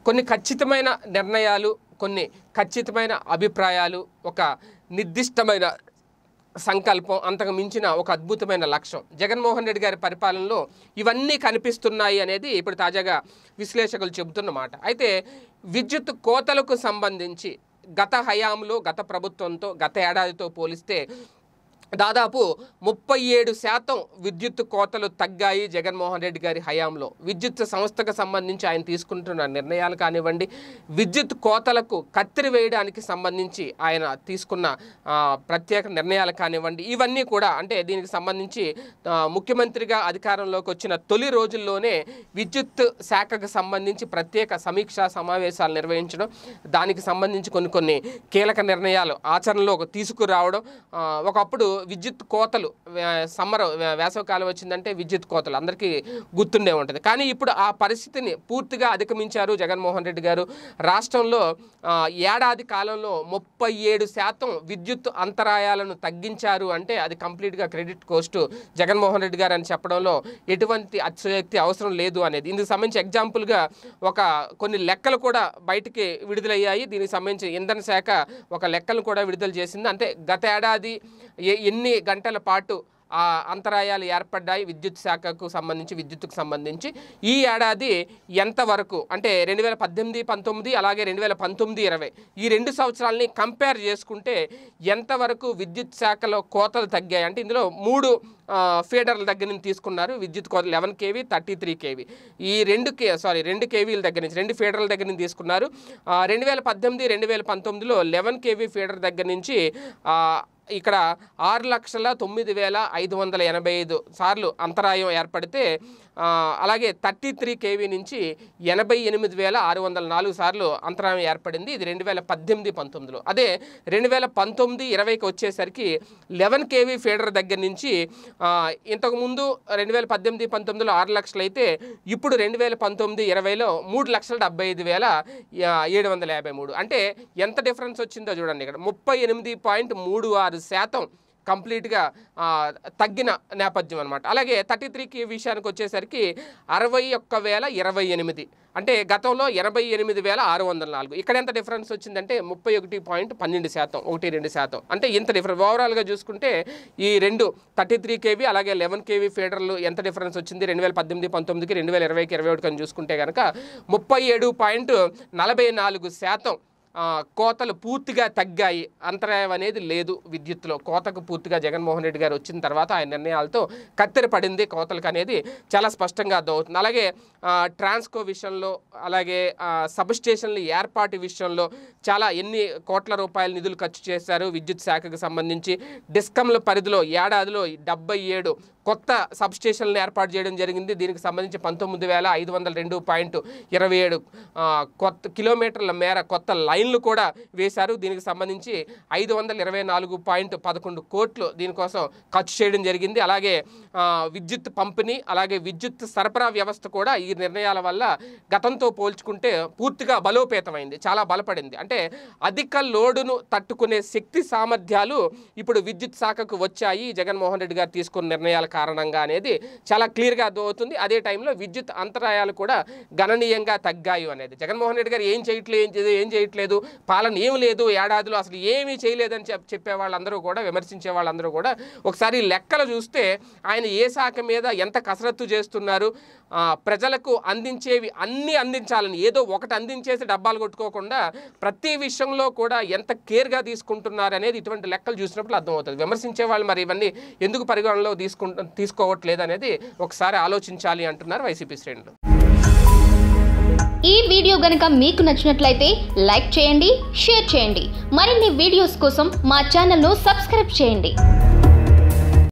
కొన్ని ఖచ్చితమైన నిర్ణయాలు, కొన్ని ఖచ్చితమైన అభిప్రాయాలు, ఒక నిర్దిష్టమైన సంకల్పం, అంతకు మించిన ఒక అద్భుతమైన లక్ష్యం జగన్మోహన్ రెడ్డి గారి పరిపాలనలో ఇవన్నీ కనిపిస్తున్నాయి అనేది ఇప్పుడు తాజాగా విశ్లేషకులు చెబుతున్న మాట. అయితే విద్యుత్ కోతలకు సంబంధించి గత హయాంలో, గత ప్రభుత్వంతో, గత ఏడాదితో పోలిస్తే దాదాపు 37% విద్యుత్ కోతలు తగ్గాయి జగన్మోహన్ రెడ్డి గారి హయాంలో. విద్యుత్ సంస్థకు సంబంధించి ఆయన తీసుకుంటున్న నిర్ణయాలు కానివ్వండి, విద్యుత్ కోతలకు కత్తిరి వేయడానికి సంబంధించి ఆయన తీసుకున్న ప్రత్యేక నిర్ణయాలు కానివ్వండి, ఇవన్నీ కూడా అంటే దీనికి సంబంధించి ముఖ్యమంత్రిగా అధికారంలోకి వచ్చిన తొలి రోజుల్లోనే విద్యుత్ శాఖకు సంబంధించి ప్రత్యేక సమీక్షా సమావేశాలు నిర్వహించడం, దానికి సంబంధించి కొన్ని కీలక నిర్ణయాలు ఆచరణలోకి తీసుకురావడం. ఒకప్పుడు విద్యుత్ కోతలు, వేసవికాలం వచ్చిందంటే విద్యుత్ కోతలు అందరికీ గుర్తుండే ఉంటుంది. కానీ ఇప్పుడు ఆ పరిస్థితిని పూర్తిగా అధిగమించారు జగన్మోహన్ రెడ్డి గారు. రాష్ట్రంలో ఏడాది కాలంలో 37% విద్యుత్ అంతరాయాలను తగ్గించారు అంటే అది కంప్లీట్గా క్రెడిట్ కోస్ట్ జగన్మోహన్ రెడ్డి గారు అని చెప్పడంలో ఎటువంటి అతిశయోక్తి అవసరం లేదు అనేది. ఇందుకు సంబంధించి ఎగ్జాంపుల్గా కొన్ని లెక్కలు కూడా బయటికి విడుదలయ్యాయి. దీనికి సంబంధించి ఇంధన శాఖ ఒక లెక్కలు కూడా విడుదల చేసింది. అంటే గత ఏడాది ఎన్ని గంటల పాటు అంతరాయాలు ఏర్పడ్డాయి విద్యుత్ శాఖకు సంబంధించి, విద్యుత్తుకు సంబంధించి ఈ ఏడాది ఎంతవరకు అంటే 2018-19 అలాగే 2019-20 ఈ 2 సంవత్సరాలని కంపేర్ చేసుకుంటే ఎంతవరకు విద్యుత్ శాఖలో కోతలు తగ్గాయి అంటే ఇందులో 3 ఫీడర్ల దగ్గర నుంచి తీసుకున్నారు విద్యుత్ కోతలు. 11 kV, 33 kV ఈ 2 kVల దగ్గర నుంచి, 2 ఫీడర్ల దగ్గర నుంచి తీసుకున్నారు. 2018-2019లో 11 kV ఫీడర్ దగ్గర నుంచి ఇక్కడ 6,09,585 సార్లు అంతరాయం ఏర్పడితే, అలాగే 33 kV నుంచి 88,604 సార్లు అంతరాయం ఏర్పడింది. ఇది 2018-19లో. అదే 2019-20కి వచ్చేసరికి 11 kV ఫీడర్ దగ్గర నుంచి ఇంతకుముందు 2018-19లో 6 లక్షలు అయితే ఇప్పుడు 2019-20లో 3,75,753. అంటే ఎంత డిఫరెన్స్ వచ్చిందో చూడండి. ఇక్కడ 38.36% కంప్లీట్గా తగ్గిన నేపథ్యం అనమాట. అలాగే 33 kV విషయానికి వచ్చేసరికి 61,028 అంటే గతంలో 88,604. ఇక్కడ ఎంత డిఫరెన్స్ వచ్చిందంటే 31.12%, 1-2%. అంటే ఇంత డిఫరెన్స్ ఓవరాల్గా చూసుకుంటే ఈ 33 kV అలాగే 11 kV ఫీడర్లు ఎంత డిఫరెన్స్ వచ్చింది 2018-19కి 2020-21 అని చూసుకుంటే కనుక 37.44% కోతలు పూర్తిగా తగ్గాయి. అంతరాయం అనేది లేదు విద్యుత్తులో. కోతకు పూర్తిగా జగన్మోహన్ రెడ్డి గారు వచ్చిన తర్వాత ఆయన నిర్ణయాలతో కత్తెర పడింది కోతలకు అనేది చాలా స్పష్టంగా అర్థమవుతుంది. అలాగే ట్రాన్స్కో విషయంలో, అలాగే సబ్స్టేషన్ల ఏర్పాటు విషయంలో చాలా ఎన్ని కోట్ల రూపాయల నిధులు ఖర్చు చేశారు విద్యుత్ శాఖకు సంబంధించి. డిస్కంల పరిధిలో ఏడాదిలో 77 కొత్త సబ్స్టేషన్లను ఏర్పాటు చేయడం జరిగింది. దీనికి సంబంధించి 19,502.27 కొత్త కిలోమీటర్ల మేర కొత్త లైన్లు కూడా వేశారు. దీనికి సంబంధించి 524.11 కోట్లు దీనికోసం ఖర్చు చేయడం జరిగింది. అలాగే విద్యుత్ పంపిణీ, అలాగే విద్యుత్ సరఫరా వ్యవస్థ కూడా ఈ నిర్ణయాల వల్ల గతంతో పోల్చుకుంటే పూర్తిగా బలోపేతమైంది, చాలా బలపడింది. అంటే అధిక లోడును తట్టుకునే శక్తి సామర్థ్యాలు ఇప్పుడు విద్యుత్ శాఖకు వచ్చాయి జగన్మోహన్ రెడ్డి గారు తీసుకున్న నిర్ణయాల కారణంగా అనేది చాలా క్లియర్గా అర్థమవుతుంది. అదే టైంలో విద్యుత్ అంతరాయాలు కూడా గణనీయంగా తగ్గాయి అనేది. జగన్మోహన్ రెడ్డి గారు ఏం చేయట్లేదు, పాలన ఏం లేదు, ఏడాదిలో అసలు ఏమీ చేయలేదని చెప్పే వాళ్ళందరూ కూడా, విమర్శించే వాళ్ళందరూ కూడా ఒకసారి లెక్కలు చూస్తే ఆయన ఏ శాఖ మీద ఎంత కసరత్తు చేస్తున్నారు, ప్రజలకు అందించేవి అన్నీ అందించాలని, ఏదో ఒకటి అందించేసి డబ్బాలు కొట్టుకోకుండా ప్రతి విషయంలో కూడా ఎంత కేర్గా తీసుకుంటున్నారు అనేది ఇటువంటి లెక్కలు చూసినప్పుడు అర్థమవుతుంది. విమర్శించే వాళ్ళు మరి ఇవన్నీ ఎందుకు పరిగణనలో తీసుకోవట్లేదు అనేది ఒకసారి ఆలోచించాలి అంటున్నారు వైసీపీ శ్రేణులు. ఈ వీడియో గనుక మీకు నచ్చినట్లయితే లైక్ చేయండి, షేర్ చేయండి. మరిన్ని వీడియోస్ కోసం మా ఛానల్ను సబ్స్క్రైబ్ చేయండి.